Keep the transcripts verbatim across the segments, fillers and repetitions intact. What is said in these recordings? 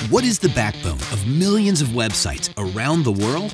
What is the backbone of millions of websites around the world?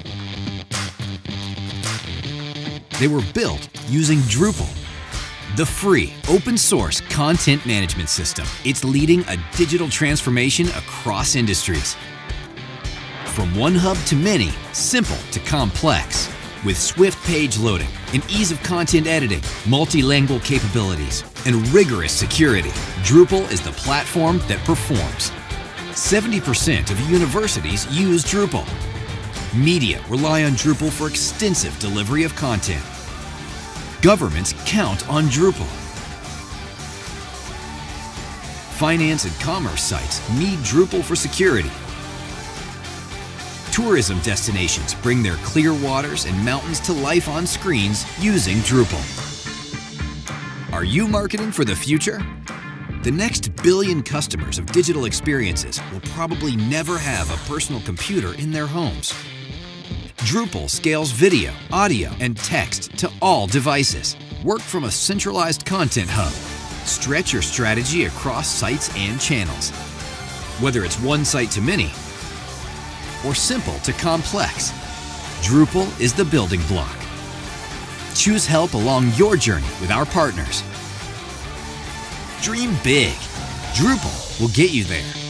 They were built using Drupal, the free open-source content management system. It's leading a digital transformation across industries. From one hub to many, simple to complex. With swift page loading and ease of content editing, multilingual capabilities, and rigorous security, Drupal is the platform that performs. seventy percent of universities use Drupal. Media rely on Drupal for extensive delivery of content. Governments count on Drupal. Finance and commerce sites need Drupal for security. Tourism destinations bring their clear waters and mountains to life on screens using Drupal. Are you marketing for the future? The next billion customers of digital experiences will probably never have a personal computer in their homes. Drupal scales video, audio, and text to all devices. Work from a centralized content hub. Stretch your strategy across sites and channels. Whether it's one site to many, or simple to complex, Drupal is the building block. Choose help along your journey with our partners. Dream big. Drupal will get you there.